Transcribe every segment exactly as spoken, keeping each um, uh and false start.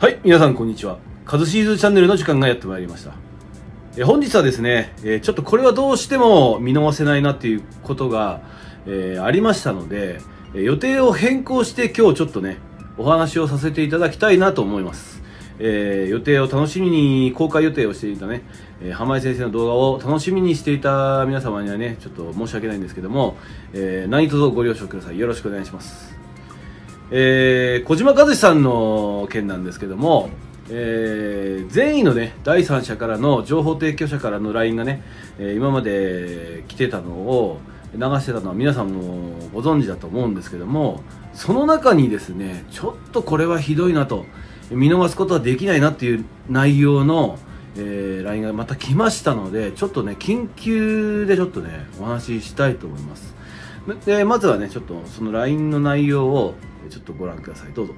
はい、皆さんこんにちは。カズシーズチャンネルの時間がやってまいりました。え本日はですね、えちょっとこれはどうしても見逃せないなっていうことが、えー、ありましたので、え予定を変更して今日ちょっとね、お話をさせていただきたいなと思います。えー、予定を楽しみに、公開予定をしていたね、えー、浜井先生の動画を楽しみにしていた皆様にはね、ちょっと申し訳ないんですけども、えー、何卒ご了承ください。よろしくお願いします。えー、小島和志さんの件なんですけども、えー、善意のね、第三者からの情報提供者からの ライン がね、えー、今まで来てたのを流してたのは皆さんもご存知だと思うんですけども、その中にですね、ちょっとこれはひどいなと、見逃すことはできないなっていう内容の、えー、ライン がまた来ましたので、ちょっとね、緊急でちょっとね、お話ししたいと思います。で、まずはね、ちょっとその ライン の内容をちょっとご覧ください。どうぞ。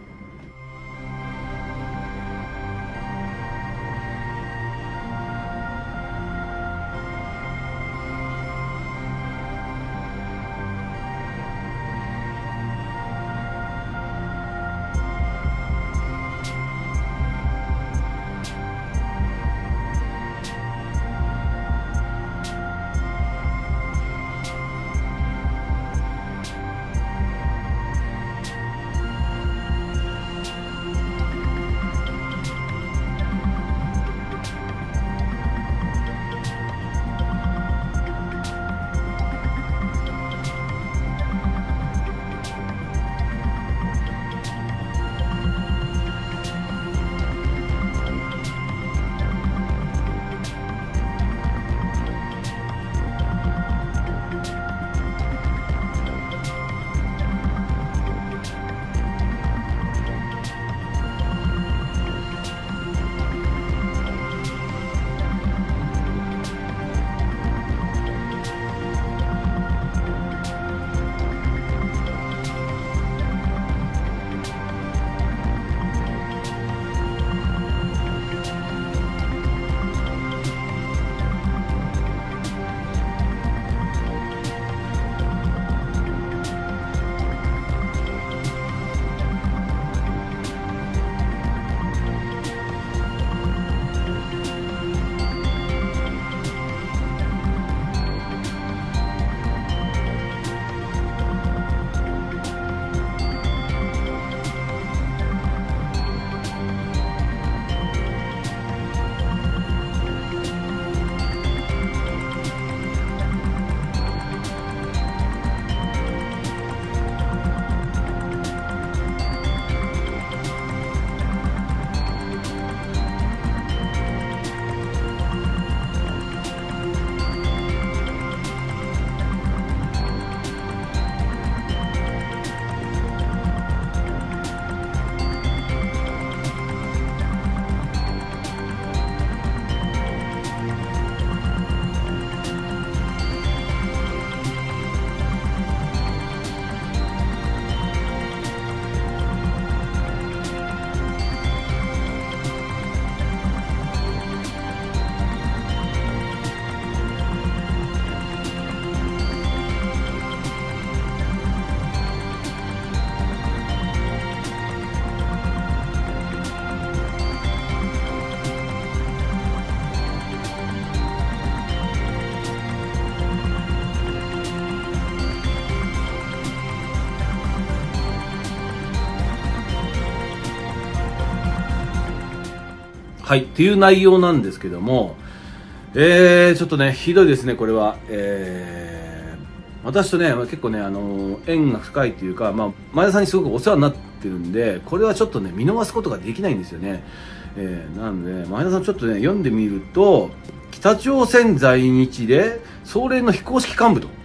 はい、っていう内容なんですけども、えー、ちょっとね、ひどいですね、これは。えー、私とね、結構ね、あのー、縁が深いっていうか、まあ、前田さんにすごくお世話になってるんで、これはちょっとね、見逃すことができないんですよね。えー、なので、前田さんちょっとね、読んでみると、北朝鮮在日で、総連の非公式幹部と。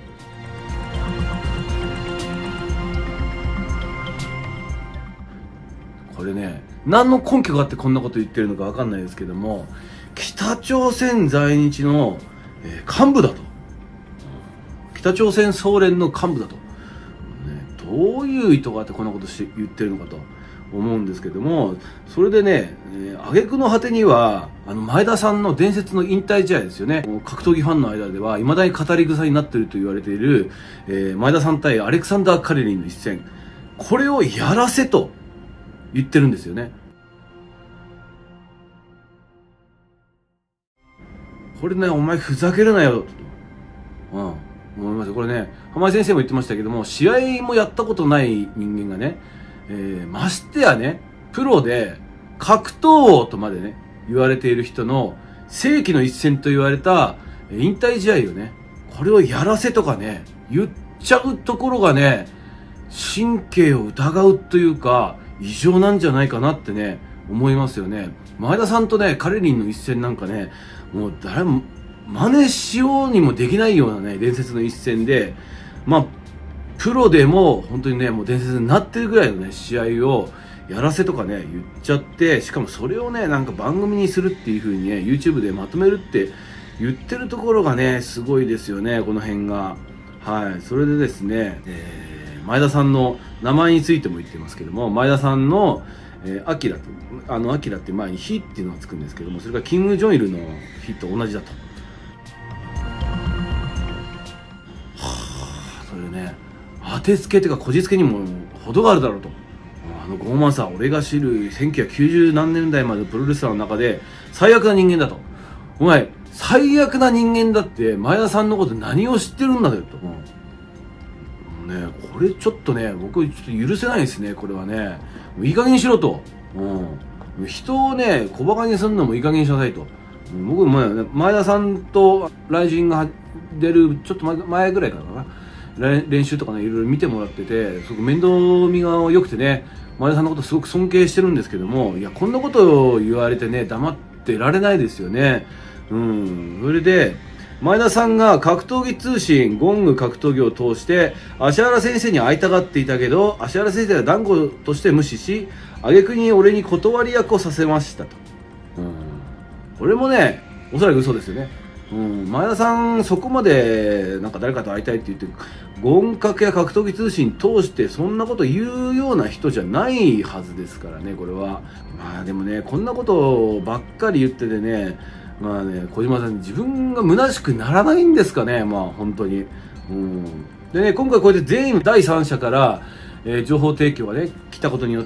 これね、何の根拠があってこんなこと言ってるのか分かんないですけども、北朝鮮在日の、えー、幹部だと、北朝鮮総連の幹部だと、ね、どういう意図があってこんなことして言ってるのかと思うんですけども、それでね、えー、挙句の果てにはあの前田さんの伝説の引退試合ですよね。格闘技ファンの間ではいまだに語り草になっていると言われている、えー、前田さん対アレクサンダー・カレリンの一戦、これをやらせと言ってるんですよね。 これね、お前ふざけるなよ、と。うん。思いますよ。これね、浜井先生も言ってましたけども、試合もやったことない人間がね、えー、ましてやね、プロで格闘王とまでね、言われている人の世紀の一戦と言われた引退試合をね、これをやらせとかね、言っちゃうところがね、神経を疑うというか、異常なんじゃないかなってね、思いますよね。前田さんとね、カレリンの一戦なんかね、もう誰も真似しようにもできないようなね、伝説の一戦で、まあ、プロでも本当にね、もう伝説になってるぐらいのね、試合をやらせとかね、言っちゃって、しかもそれをね、なんか番組にするっていう風にね、YouTube でまとめるって言ってるところがね、すごいですよね、この辺が。はい。それでですね、えー、前田さんの名前についても言ってますけども、前田さんの、えー、アキラと、あの、アキラって前に火っていうのがつくんですけども、それがキング・ジョンイルの火と同じだと。はぁ、それね、当てつけっていうか、こじつけにも程があるだろうと。あの傲慢さ、俺が知るせんきゅうひゃくきゅうじゅう何年代までのプロレスラーの中で最悪な人間だと。お前、最悪な人間だって前田さんのこと何を知ってるんだよと。うん、ね、これちょっとね、僕ちょっと許せないですね、これはね。もういい加減にしろと。うん、人をね、小馬鹿にするのもいい加減にしなさいと。うん、僕も、ね、前田さんとライジンが出るちょっと前ぐらいからかな。練習とかね、いろいろ見てもらってて、すごく面倒見が良くてね、前田さんのことすごく尊敬してるんですけども、いや、こんなことを言われてね、黙ってられないですよね。うん。それで、前田さんが格闘技通信、ゴング格闘技を通して、芦原先生に会いたがっていたけど、芦原先生は団子として無視し、挙句に俺に断り役をさせましたと。うん。これもね、おそらく嘘ですよね。うん、前田さん、そこまでなんか誰かと会いたいって言って、ゴン格や格闘技通信通してそんなこと言うような人じゃないはずですからね、これは。まあでもね、こんなことばっかり言っててね、まあね、小島さん、自分が虚しくならないんですかね、まあ本当に。うん、でね、今回こうやって全員第三者から、えー、情報提供がね、来たことによって、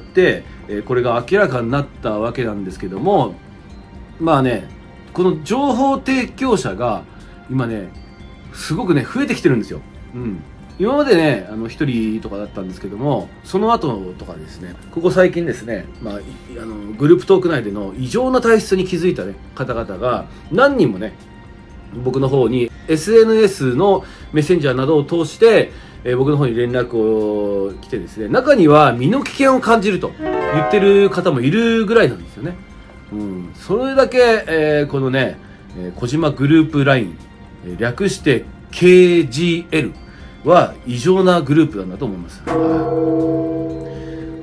えー、これが明らかになったわけなんですけども、まあね、この情報提供者が今ね、すごくね、増えてきてるんですよ。うん。今までね、あの、一人とかだったんですけども、その後とかですね、ここ最近ですね、まあ、あの、グループトーク内での異常な体質に気づいたね、方々が何人もね、僕の方に エスエヌエス のメッセンジャーなどを通して、えー、僕の方に連絡を来てですね、中には身の危険を感じると言ってる方もいるぐらいなんですよね。うん、それだけ、えー、このね、えー、小島グループライン、えー、略して ケージーエル は異常なグループなんだと思います。はい、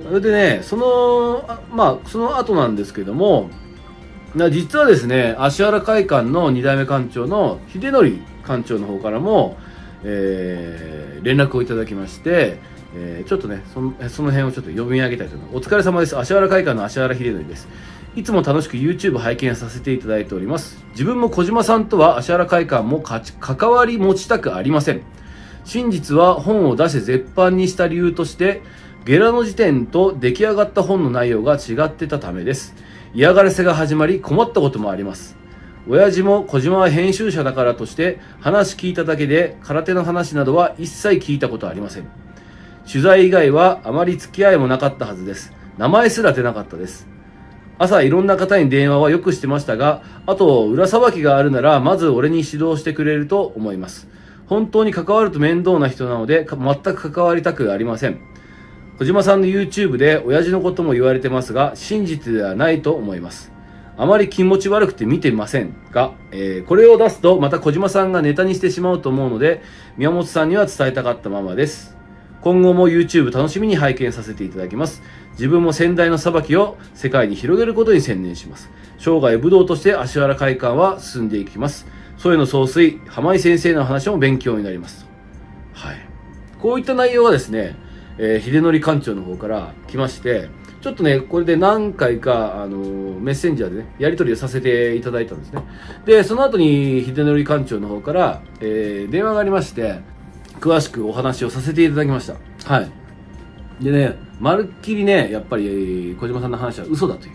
それでね、その、あまあ、その後なんですけども、実はですね、芦原会館のに代目館長の秀則館長の方からも、えー、連絡をいただきまして、えー、ちょっとね、その、その辺をちょっと読み上げたいと思います。お疲れ様です。芦原会館の芦原秀則です。いつも楽しく YouTube 拝見させていただいております。自分も小島さんとは芦原会館もかち関わり持ちたくありません。真実は本を出して絶版にした理由として、ゲラの時点と出来上がった本の内容が違ってたためです。嫌がらせが始まり困ったこともあります。親父も小島は編集者だからとして話聞いただけで空手の話などは一切聞いたことありません。取材以外はあまり付き合いもなかったはずです。名前すら出なかったです。朝いろんな方に電話はよくしてましたが、あと裏さばきがあるならまず俺に指導してくれると思います。本当に関わると面倒な人なので全く関わりたくありません。小島さんの YouTube で親父のことも言われてますが、真実ではないと思います。あまり気持ち悪くて見てませんが、えー、これを出すとまた小島さんがネタにしてしまうと思うので、宮本さんには伝えたかったままです。今後も YouTube 楽しみに拝見させていただきます。自分も先代の裁きを世界に広げることに専念します。生涯武道として芦原会館は進んでいきます。添野総帥、浜井先生の話も勉強になります。はい。こういった内容がですね、えー、秀則館長の方から来まして、ちょっとね、これで何回か、あのー、メッセンジャーでね、やり取りをさせていただいたんですね。で、その後に秀則館長の方から、えー、電話がありまして、詳しくお話をさせていただきました。はい。でね、まるっきりね、やっぱり、小島さんの話は嘘だという、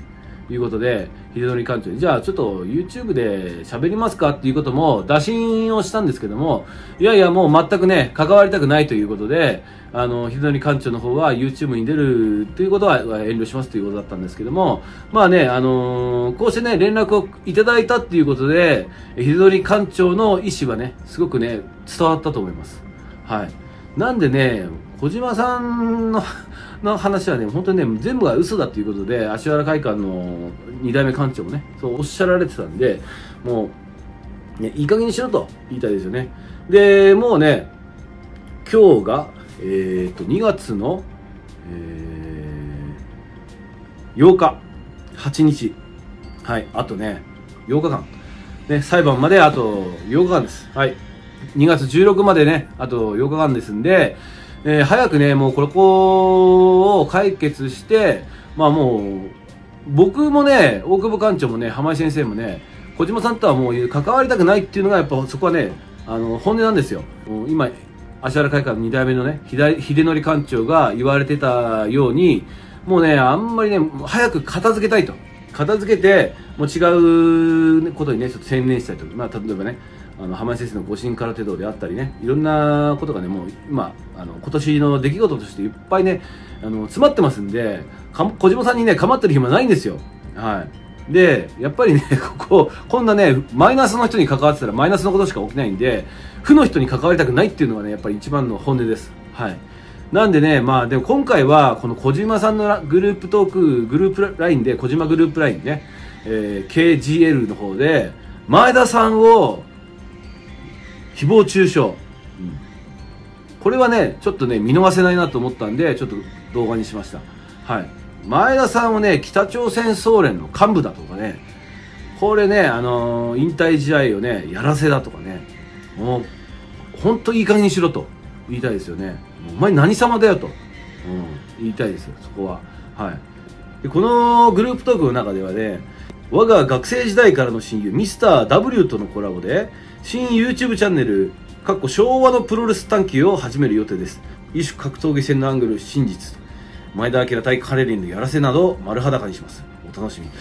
いうことで、秀則館長に、じゃあちょっと YouTube で喋りますかっていうことも打診をしたんですけども、いやいやもう全くね、関わりたくないということで、あの、秀則館長の方は YouTube に出るということは遠慮しますということだったんですけども、まあね、あのー、こうしてね、連絡をいただいたっていうことで、秀則館長の意思はね、すごくね、伝わったと思います。はい。なんでね、小島さんのの話はね、本当にね、全部が嘘だっていうことで、芦原会館のに代目館長もね、そうおっしゃられてたんで、もう、ね、いい加減にしろと言いたいですよね。で、もうね、今日が、えっと、にがつの、えー、ようか、はちにち。はい、あとね、ようかかん。ね、裁判まであとようかかんです。はい。にがつじゅうろくまでね、あとようかかんですんで、えー、早くね、もうここを解決して、まあもう、僕もね、大久保館長もね、浜井先生もね、小島さんとはもう関わりたくないっていうのが、やっぱそこはね、あの、本音なんですよ。もう今、芦原会館のに代目のね、秀則館長が言われてたように、もうね、あんまりね、早く片付けたいと。片付けて、もう違うことにね、ちょっと専念したいと。まあ、例えばね、あの浜井先生の護身空手道であったりね、いろんなことがね、もう今、あの今年の出来事としていっぱいね、あの詰まってますんで、か小島さんにね、構ってる暇ないんですよ。はい。で、やっぱりね、ここ、こんなね、マイナスの人に関わってたらマイナスのことしか起きないんで、負の人に関わりたくないっていうのがね、やっぱり一番の本音です。はい。なんでね、まあでも今回は、この小島さんのグループトーク、グループラインで、小島グループラインね、えー、ケージーエル の方で、前田さんを、誹謗中傷、うん、これはねちょっとね見逃せないなと思ったんでちょっと動画にしました。はい。前田さんをね北朝鮮総連の幹部だとかね、これねあのー、引退試合をねやらせだとかね、もう本当いい加減にしろと言いたいですよね。お前何様だよと、うん、言いたいですよそこは。はい。でこのグループトークの中ではね、我が学生時代からの親友ミスター ダブリュー とのコラボで新 YouTube チャンネルかっこ昭和のプロレス探求を始める予定です。異種格闘技戦のアングル真実、前田明対カレリンのやらせなど丸裸にします。お楽しみに。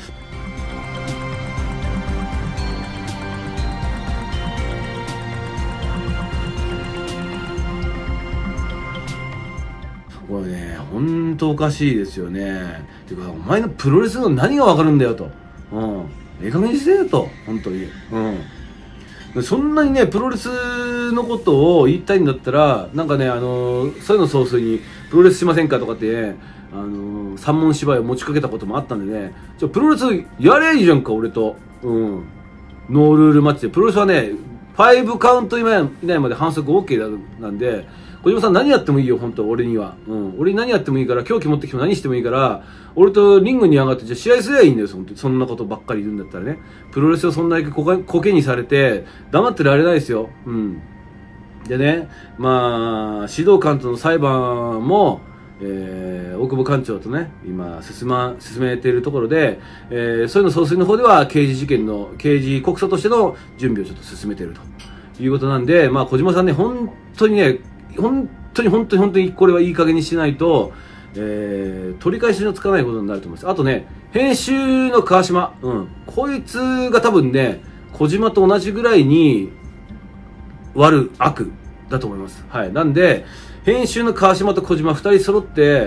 これね本当おかしいですよね。てかお前のプロレスの何が分かるんだよと、うん、ええ加減にしてよと、本当に。うんそんなにね、プロレスのことを言いたいんだったら、なんかね、あのー、そういうの総帥に、プロレスしませんかとかって、ね、あのー、三文芝居を持ちかけたこともあったんでね、じゃプロレスやれいいじゃんか、俺と。うん。ノールールマッチで。プロレスはね、ごカウント以内まで反則 OK なんで、小島さん何やってもいいよ、本当俺には。うん。俺に何やってもいいから、凶器持ってきても何してもいいから、俺とリングに上がって、じゃあ試合すりゃいいんだよ、本当に。そんなことばっかり言うんだったらね。プロレスをそんなにコケにされて、黙ってられないですよ。うん。でね、まあ、指導官との裁判も、えー、大久保館長とね、今、進ま、進めているところで、えー、そういうの総帥の方では、刑事事件の、刑事告訴としての準備をちょっと進めているということなんで、まあ、小島さんね、本当にね、本当に本当に本当にこれはいい加減にしないと、えー、取り返しのつかないことになると思います。あとね、編集の川島、うん、こいつが多分ね、小島と同じぐらいに悪悪だと思います。はい。なんで、編集の川島と小島ふたり揃って、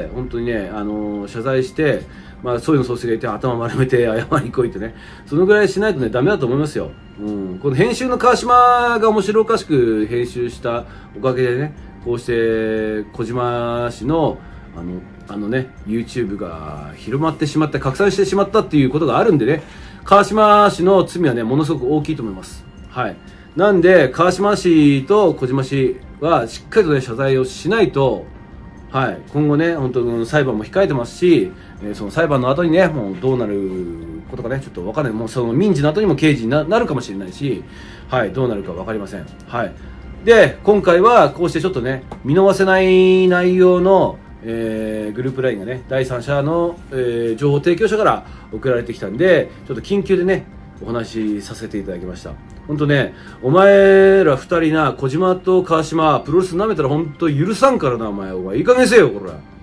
本当にね、あのー、謝罪して、まあ、そういうの総帥がいて頭丸めて謝りこいってね、そのぐらいしないとね、ダメだと思いますよ。うん。この編集の川島が面白おかしく編集したおかげでね、こうして小島氏のあのあのね YouTube が広まってしまった、拡散してしまったっていうことがあるんでね、川島氏の罪はねものすごく大きいと思います。はい。なんで川島氏と小島氏はしっかりとね謝罪をしないと、はい、今後ね本当裁判も控えてますし、えー、その裁判の後にねもうどうなることかねちょっと分かんない。もうその民事の後にも刑事に な, なるかもしれないし、はい、どうなるか分かりません。はい。で今回はこうしてちょっとね見逃せない内容の、えー、グループラインがね第三者の、えー、情報提供者から送られてきたんで、ちょっと緊急でねお話しさせていただきました。本当ね、お前ら二人な、小島と川島プロレス舐めたら本当許さんからな、お前。お前いい加減せよこれ。